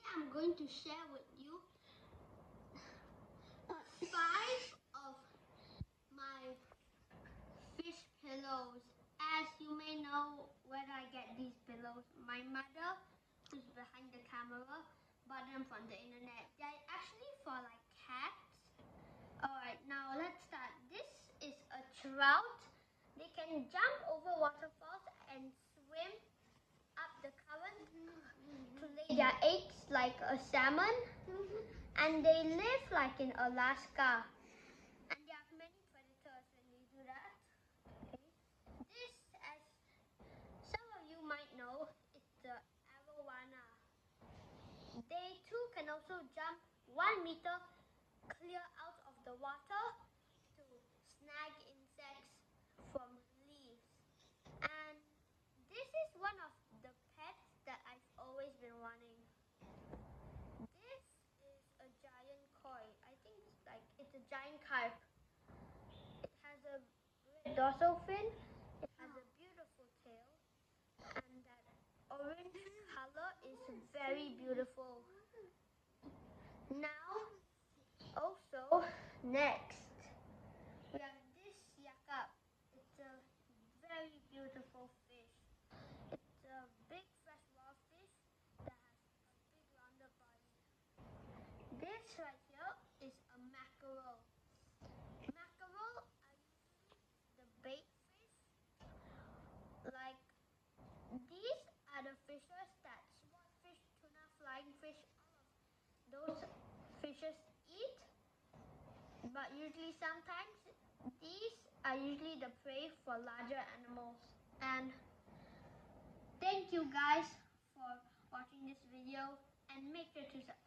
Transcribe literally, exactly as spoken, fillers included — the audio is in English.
I'm going to share with you five of my fish pillows. As you may know, where I get these pillows, my mother, who's behind the camera, bought them from the internet. They're actually for like cats. Alright, now let's start. This is a trout. They can jump over waterfalls and swim up the current to lay their eggs like a salmon. And they live like in Alaska. And there are many predators when they do that. Okay. This, as some of you might know, is the arowana. They too can also jump one meter clear out of the water to snag insects from leaves. And this is one of the pets that I've always been wanting. This is a giant koi. I think it's like it's a giant carp. It has a red dorsal fin. It has a beautiful tail, and that orange color is very beautiful. Now, also next, we have this yakap. It's a very beautiful fish. It's a big freshwater fish that has a big rounded body. This right here is a mackerel. Mackerel are usually the bait fish. Like, these are the fishes that swordfish, tuna, flying fish, all of those fishes eat. But usually sometimes these are usually the prey for larger animals. And thank you guys for watching this video, and make sure to subscribe.